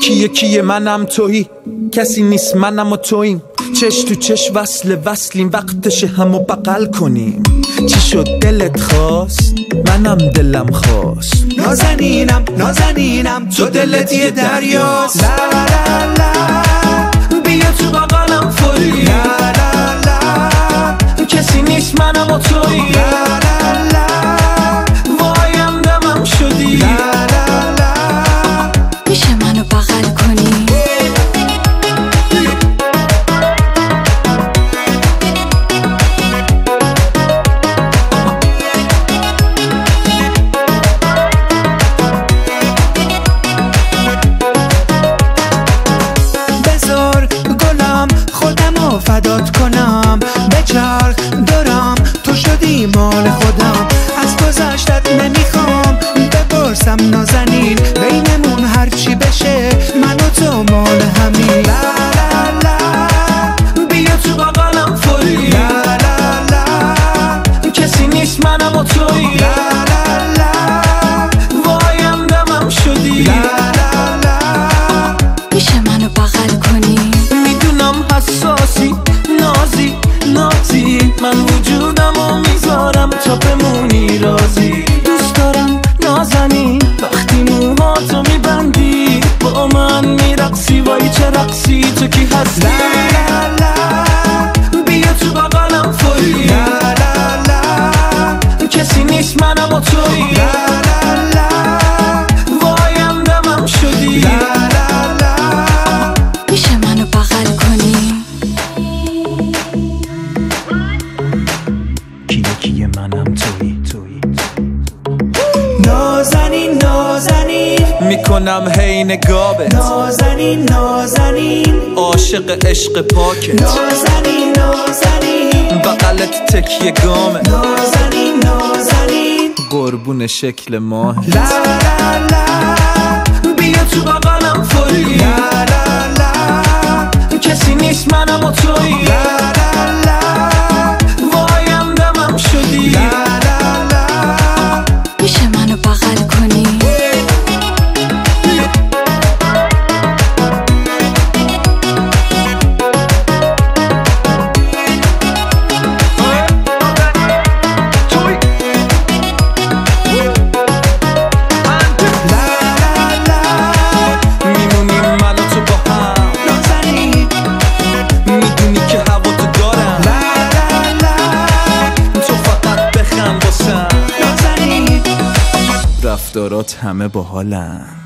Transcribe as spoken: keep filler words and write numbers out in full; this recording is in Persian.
کیه کیه منم تویی، کسی نیست منم و توییم، چش تو چش وصل وصلیم، وقتش همو بغل کنیم. چی شد دلت خواست؟ منم دلم خواست. نازنینم نازنینم تو دلت یه دریاست. لا لا لا بیا تو بغلم فوری. لا لا لا کسی نیست منم و تویی. لا لا لا وایم دمم شدی. لا لا لا میشه منو بغل کنی؟ فدات کنم بچرخ دارم تو شدی مال خودم. از گذشتت نمیخوام بپرسم نازنین، بینمون هرچی بشه من و تو مال همین. لا لا لا بیا تو بغلم فوری. لا لا لا کسی نیست منم و تویی. لا لا لا وایم دمم شدی. لا لا لا میشه منو بغل کنی؟ میدونم حساسی نازی نازی، من وجودم و میذارم تا بمونی رازی. دوست دارم نازنی وقتی موهاتو میبندی، با من میرقصی، وای چه رقصی، تو کی هستی؟ لا لا لا بیا تو بغلم فوری. لا لا لا کسی نیست منم و تویی. لا لا لا وایم دمم شدی. لا لا لا میشه منو بغل کنی؟ کیه کیه منم تویی تویی. نازنین نازنین میکنم هی نگابت، نازنین نازنین عاشق عشق پاکت، نازنین نازنین بغلت تکیه گامه، نازنین نازنین قربون شکل ماه. لا لا لا بیا تو بغلم فوری. لا لا لا کسی نیست منم و تویی. لا لا لا وایم دمم شدی. لا لا لا میشه منو بغل کنی؟ رفتارات همه باحالن.